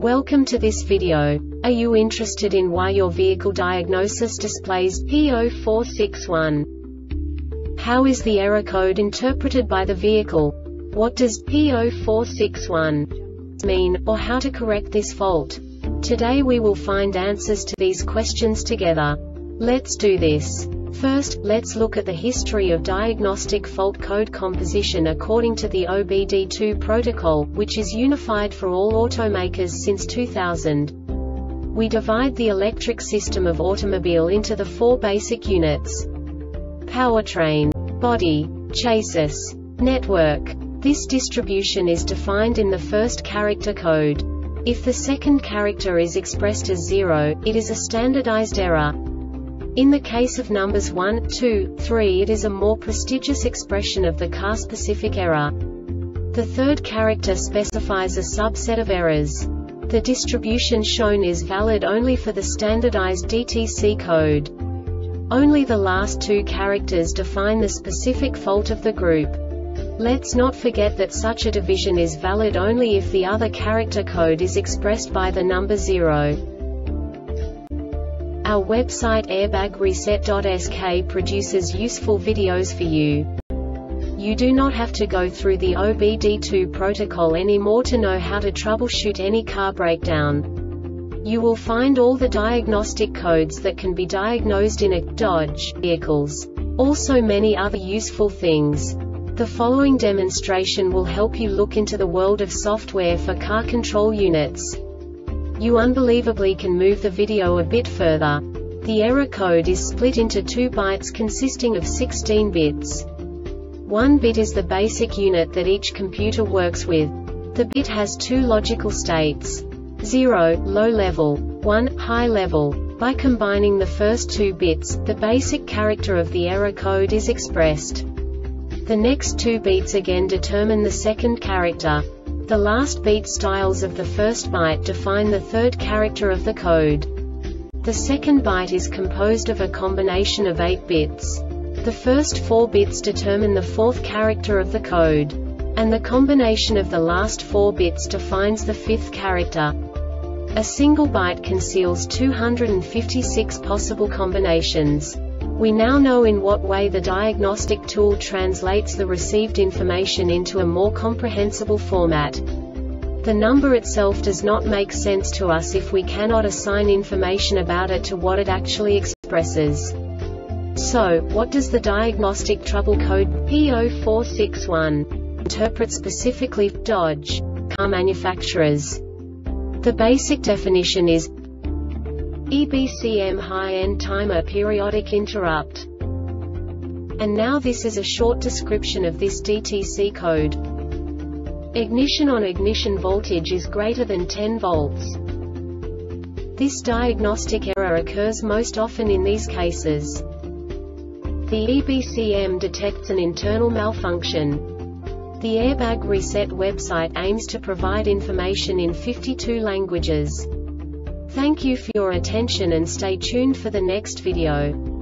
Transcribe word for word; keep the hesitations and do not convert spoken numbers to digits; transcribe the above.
Welcome to this video. Are you interested in why your vehicle diagnosis displays P zero four six one? How is the error code interpreted by the vehicle? What does P zero four six one mean, or how to correct this fault? Today we will find answers to these questions together. Let's do this. First, let's look at the history of diagnostic fault code composition according to the O B D two protocol, which is unified for all automakers since two thousand. We divide the electric system of automobile into the four basic units: powertrain, body, chassis, network. This distribution is defined in the first character code. If the second character is expressed as zero, it is a standardized error. In the case of numbers one, two, three, it is a more prestigious expression of the car-specific error. The third character specifies a subset of errors. The distribution shown is valid only for the standardized D T C code. Only the last two characters define the specific fault of the group. Let's not forget that such a division is valid only if the other character code is expressed by the number zero. Our website airbag reset dot S K produces useful videos for you. You do not have to go through the O B D two protocol anymore to know how to troubleshoot any car breakdown. You will find all the diagnostic codes that can be diagnosed in a Dodge vehicles. Also many other useful things. The following demonstration will help you look into the world of software for car control units. You unbelievably can move the video a bit further. The error code is split into two bytes consisting of sixteen bits. One bit is the basic unit that each computer works with. The bit has two logical states: zero, low level, one, high level. By combining the first two bits, the basic character of the error code is expressed. The next two bits again determine the second character. The last beat styles of the first byte define the third character of the code. The second byte is composed of a combination of eight bits. The first four bits determine the fourth character of the code. And the combination of the last four bits defines the fifth character. A single byte conceals two hundred fifty-six possible combinations. We now know in what way the diagnostic tool translates the received information into a more comprehensible format. The number itself does not make sense to us if we cannot assign information about it to what it actually expresses. So, what does the diagnostic trouble code P zero four six one interpret specifically for Dodge car manufacturers? The basic definition is E B C M high-end timer periodic interrupt. And now this is a short description of this D T C code. Ignition on ignition voltage is greater than ten volts. This diagnostic error occurs most often in these cases. The E B C M detects an internal malfunction. The Airbag Reset website aims to provide information in fifty-two languages. Thank you for your attention and stay tuned for the next video.